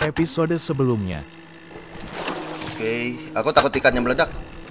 episode sebelumnya. Oke, aku takut ikannya meledak.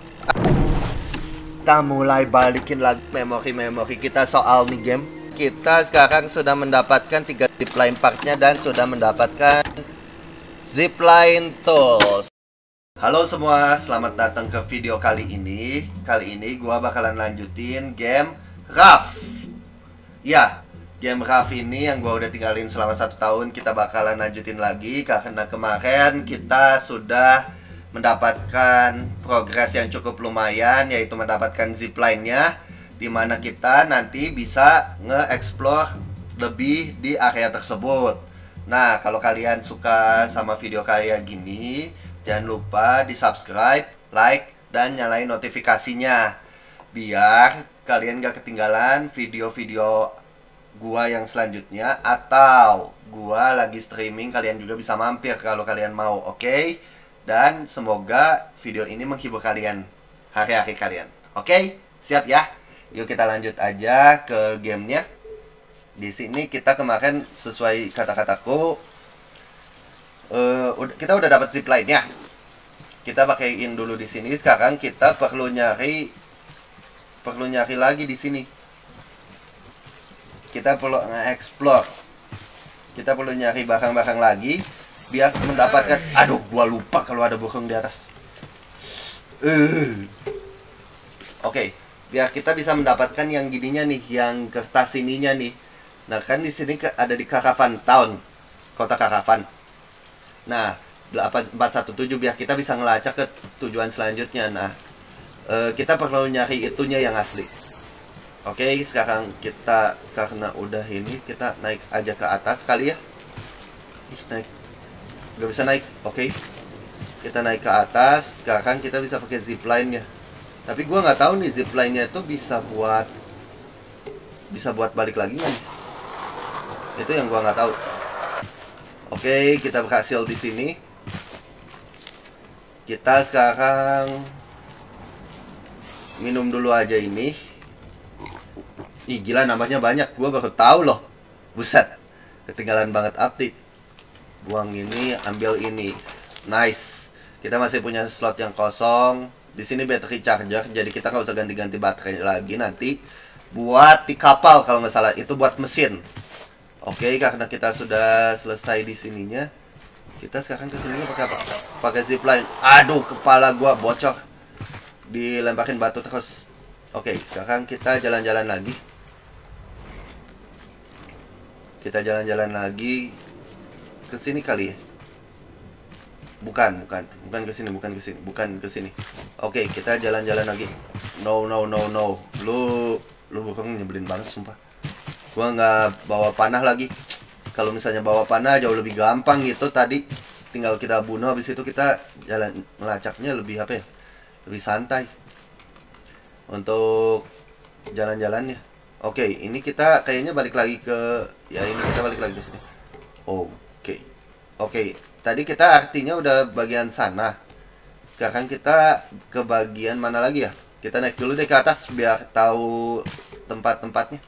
Kita mulai balikin lagi memori kita soal nih game. Kita sekarang sudah mendapatkan 3 zipline partnya dan sudah mendapatkan zipline tools. Halo semua, selamat datang ke video kali ini. Kali ini gua bakalan lanjutin game Raft. Ya, game Raft ini yang gua udah tinggalin selama 1 tahun, kita bakalan lanjutin lagi karena kemarin kita sudah mendapatkan progres yang cukup lumayan, yaitu mendapatkan zipline-nya, dimana kita nanti bisa nge-explore lebih di area tersebut. Nah, kalau kalian suka sama video kayak gini, jangan lupa di subscribe, like, dan nyalain notifikasinya biar kalian gak ketinggalan video-video gua yang selanjutnya. Atau gua lagi streaming, kalian juga bisa mampir kalau kalian mau, oke? Dan semoga video ini menghibur kalian hari-hari kalian. Oke? Siap ya? Yuk kita lanjut aja ke gamenya. Di sini kita kemarin sesuai kata-kataku, kita udah dapat zipline-nya. Kita pakaiin dulu di sini. Sekarang kita perlu nyari lagi di sini. Kita perlu nge-explore. Kita perlu nyari barang-barang lagi biar mendapatkan. Aduh, gua lupa kalau ada burung di atas. Oke, biar kita bisa mendapatkan yang gininya nih, yang kertas ininya nih. Nah, kan di sini ada di Caravan Town, kota Caravan. Nah, 8417 biar kita bisa ngelacak ke tujuan selanjutnya. Nah, kita perlu nyari itunya yang asli. Oke, sekarang kita karena udah ini, kita naik aja ke atas kali ya. Naik. Gak bisa naik. Oke. Kita naik ke atas. Sekarang kita bisa pakai zipline-nya. Tapi gua nggak tahu nih zipline-nya itu bisa buat balik lagi kan? Itu yang gua nggak tahu. Oke, kita berhasil di sini. Kita sekarang minum dulu aja ini. Ih, gila, nambahnya banyak. Gua baru tahu loh. Buset. Ketinggalan banget update. Buang ini, ambil ini. Nice. Kita masih punya slot yang kosong. Di sini battery charger, jadi kita nggak usah ganti-ganti baterai lagi nanti. Buat di kapal kalau nggak salah, itu buat mesin. Oke, karena kita sudah selesai di sininya, kita sekarang kesini pakai apa? Pakai zipline. Aduh, kepala gua bocor. Dilemparin batu terus. Oke, sekarang kita jalan-jalan lagi. Kita jalan-jalan lagi ke sini kali ya. Bukan ke sini. Oke, kita jalan-jalan lagi. No. Lu bukan nyebelin banget sumpah. Gua nggak bawa panah lagi. Kalau misalnya bawa panah jauh lebih gampang gitu tadi. Tinggal kita bunuh, habis itu kita jalan melacaknya lebih apa ya? Lebih santai. Untuk jalan-jalannya. Oke, ini kita kayaknya balik lagi ke ini kita balik lagi ke sini. Oke. Tadi kita artinya udah bagian sana. Sekarang kita ke bagian mana lagi ya? Kita naik dulu deh ke atas biar tahu tempat-tempatnya.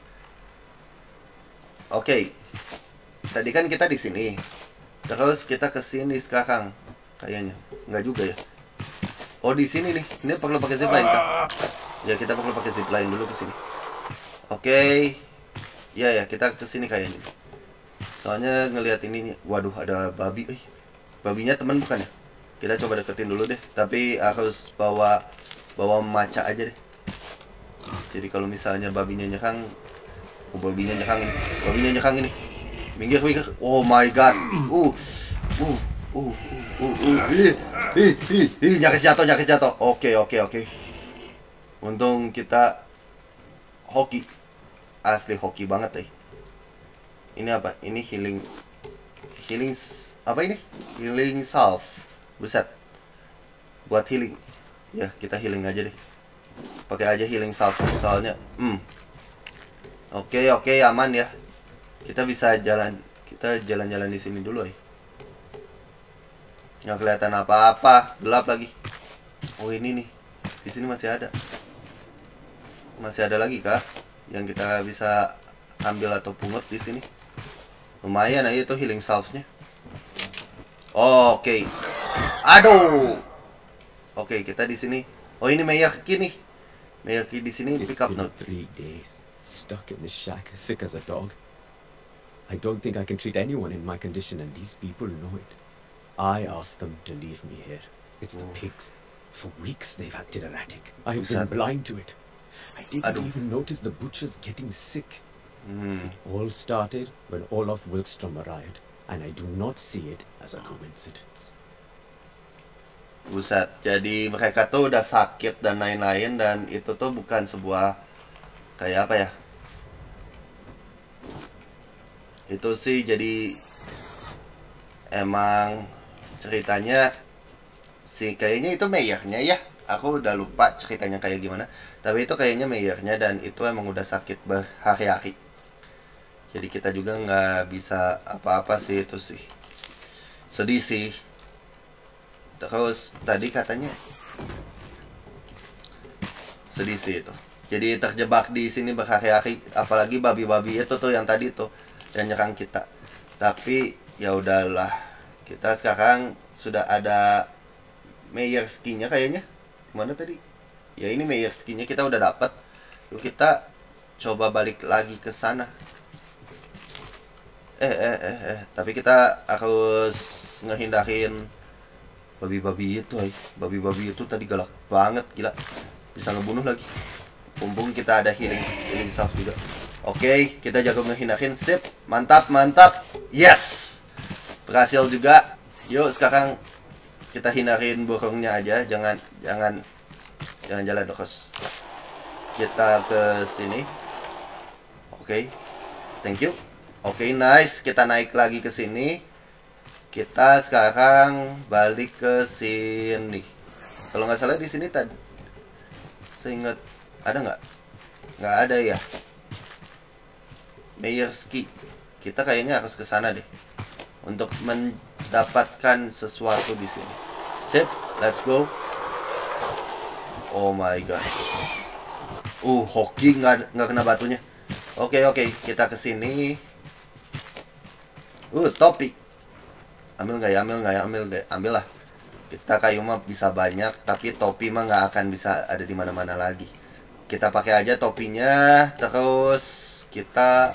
Oke. Tadi kan kita di sini. Terus kita ke sini sekarang. Kayaknya nggak juga ya. Oh, di sini nih. Ini perlu pakai zipline kan? Ya, kita perlu pakai zipline dulu ke sini. Oke. Ya, kita ke sini kayaknya. Soalnya ngelihat ini, waduh, ada babi. Babinya teman bukan ya? Kita coba deketin dulu deh. Tapi harus bawa maca aja deh. Jadi kalau misalnya babinya nyerang, babinya nyerang ini. Minggir. Oh my god. Nyaris jatuh. Oke. Untung kita hoki. Asli hoki banget. Ini apa? Ini healing apa ini? Healing salve. Buset. Buat healing. Ya, kita healing aja deh. Pakai aja healing salve soalnya. Oke, aman ya. Kita bisa jalan-jalan di sini dulu. Nggak kelihatan apa-apa, gelap lagi. Oh, ini nih. Di sini masih ada. Masih ada lagi kah yang kita bisa ambil atau pungut di sini? Lumayan aja itu healing salve-nya. Oke. Aduh. Oke, kita di sini. Oh, ini Meyaki nih. Meyaki di sini pick It's up been note. 3 days, stuck in this shack, sick as a dog. I don't think I can treat anyone in my condition, and these people know it. I asked them to leave me here. It's the pigs. For weeks they've acted erratic. I've been Buset. blind to it. I didn't Aduh. even notice the butchers getting sick. Hmm. It all started when Olaf Wilstrom arrived, and I do not see it as a coincidence. Buset. Jadi mereka tuh udah sakit dan lain-lain, dan itu tuh bukan sebuah kayak apa ya? Itu sih jadi emang ceritanya sih kayaknya itu mayornya ya. Aku udah lupa ceritanya kayak gimana. Tapi itu kayaknya mayornya, dan itu emang udah sakit berhari-hari. Jadi kita juga nggak bisa apa-apa sih, itu sih. Sedih sih. Terus tadi katanya sedih sih itu. Jadi terjebak di sini berhari-hari, apalagi babi-babi itu tuh yang tadi tuh yang nyerang kita. Tapi ya udahlah. Kita sekarang sudah ada mayor skin-nya kayaknya. Mana tadi? Ya ini mayor skin-nya kita udah dapat. Yuk kita coba balik lagi ke sana. Tapi kita harus ngehindarin babi-babi itu, babi-babi itu tadi galak banget, gila. Bisa ngebunuh lagi. Mumpung kita ada healing salve juga. Oke, kita jago ngehindarin. Sip, mantap, mantap. Yes, berhasil juga. Yuk sekarang kita hindarin burungnya aja. Jangan jalan terus. Kita ke sini. Oke, thank you. Oke, nice. Kita naik lagi ke sini. Kita sekarang balik ke sini. Kalau nggak salah di sini tadi, saya ingat ada nggak? Nggak ada ya. Meyerski. Kita kayaknya harus ke sana deh untuk mendapatkan sesuatu di sini. Sip, let's go. Oh my god. Hoki nggak kena batunya. Oke, kita ke sini. Topi. Ambil nggak ya? Ambil lah. Kita kayu mah bisa banyak, tapi topi mah nggak akan bisa ada di mana-mana lagi. Kita pakai aja topinya, terus kita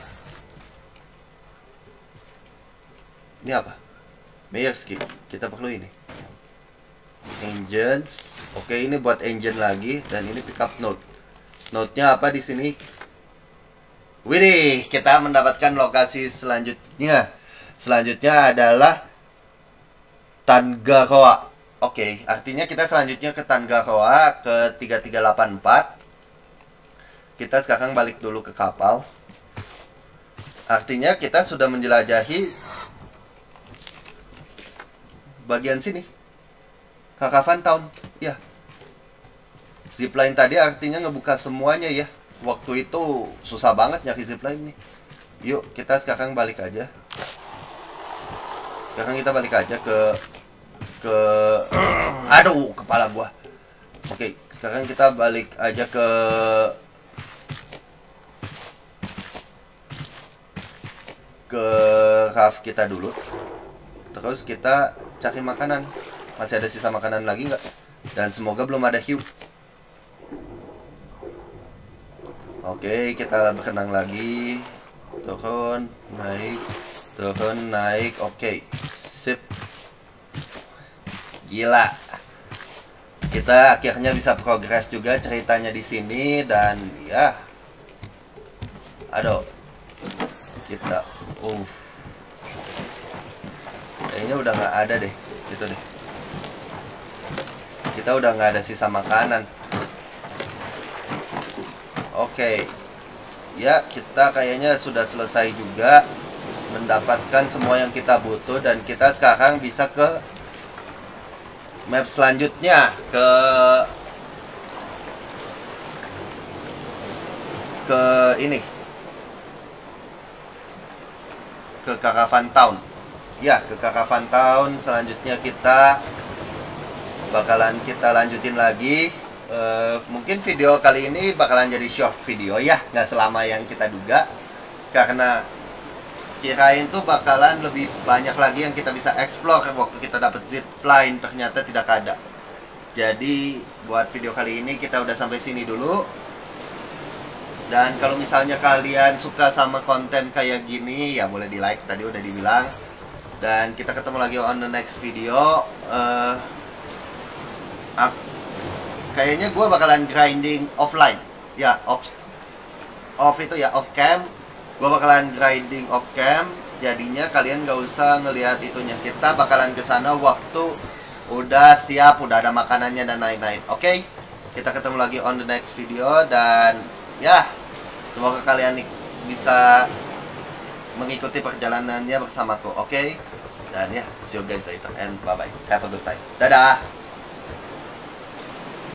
ini apa? Meyerski. Kita perlu ini. Engines. Oke, ini buat engine lagi, dan ini pick up note. Note-nya apa di sini? Widih, kita mendapatkan lokasi selanjutnya. Selanjutnya adalah Tangaroa. Oke, artinya kita selanjutnya ke Tangaroa, ke 3384. Kita sekarang balik dulu ke kapal. Artinya kita sudah menjelajahi bagian sini. Caravan Town. Ya. Zipline tadi artinya ngebuka semuanya ya. Waktu itu susah banget nyari zipline nih. Yuk, kita sekarang balik aja. Sekarang kita balik aja ke aduh, kepala gua. Oke, sekarang kita balik aja ke raft kita dulu. Terus kita cari makanan. Masih ada sisa makanan lagi nggak? Dan semoga belum ada hiu. Oke, kita berenang lagi. Turun, naik. Oke, sip. Gila. Kita akhirnya bisa progres juga ceritanya di sini, dan ya. Aduh. Kita kayaknya udah nggak ada deh. Gitu deh. Kita udah nggak ada sisa makanan. Oke. Ya, kita kayaknya sudah selesai juga mendapatkan semua yang kita butuh, dan kita sekarang bisa ke map selanjutnya, ke ini, ke Caravan Town. Ya, ke Caravan Town. Selanjutnya kita bakalan kita lanjutin lagi. Mungkin video kali ini bakalan jadi short video ya, nggak selama yang kita duga, karena Kirain tuh bakalan lebih banyak lagi yang kita bisa explore waktu kita dapat zipline, ternyata tidak ada. Jadi buat video kali ini kita udah sampai sini dulu. Dan kalau misalnya kalian suka sama konten kayak gini, ya boleh di like, tadi udah dibilang. Dan kita ketemu lagi on the next video. Kayaknya gue bakalan grinding offline. Ya, off itu ya, off cam. Gue bakalan grinding off cam. Jadinya kalian gak usah ngelihat itunya. Kita bakalan kesana waktu udah siap, udah ada makanannya dan lain-lain. Oke? Kita ketemu lagi on the next video. Dan ya, semoga kalian bisa mengikuti perjalanannya bersamaku. Oke? Dan ya, see you guys later and bye-bye. Have a good time. Dadah!